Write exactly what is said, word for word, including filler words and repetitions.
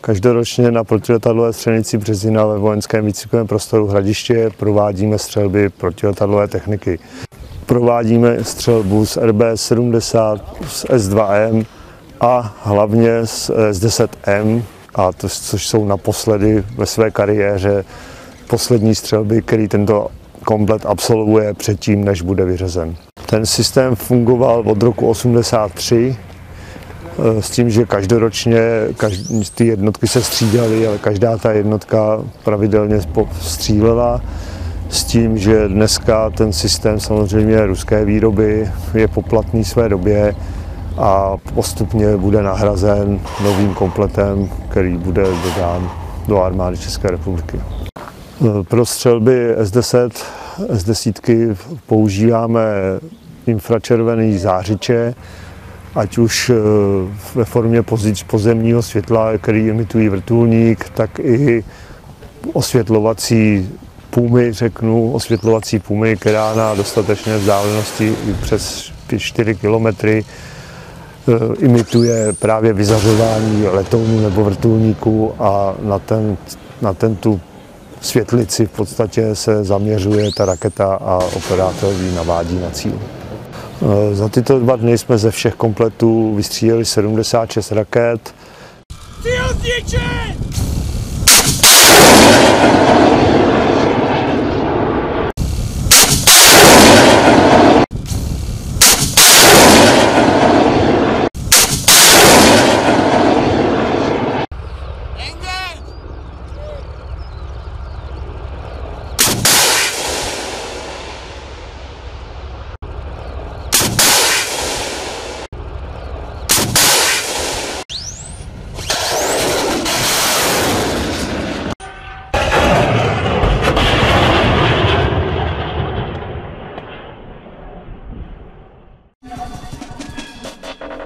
Každoročně na protiletadlové střelnici Březina ve vojenském výcvikovém prostoru Hradiště provádíme střelby protiletadlové techniky. Provádíme střelbu z R B sedmdesát, z S dva M a hlavně z S deset M, a to, což jsou naposledy ve své kariéře poslední střelby, který tento komplet absolvuje předtím, než bude vyřazen. Ten systém fungoval od roku osmdesát tři, s tím, že každoročně každý, ty jednotky se střídaly, ale každá ta jednotka pravidelně střílela. S tím, že dneska ten systém samozřejmě ruské výroby je poplatný své době a postupně bude nahrazen novým kompletem, který bude dodán do armády České republiky. Pro střelby S deset, S deset používáme infračervený zářiče, ať už ve formě pozemního světla, který imitují vrtulník, tak i osvětlovací pumy, řeknu, osvětlovací pumy, která na dostatečné vzdálenosti přes čtyři kilometry imituje právě vyzařování letounů nebo vrtulníků a na, ten, na ten tu světlici v podstatě se zaměřuje ta raketa a operátor ji navádí na cíl. Za tyto dva dny jsme ze všech kompletů vystříleli sedmdesát šest raket.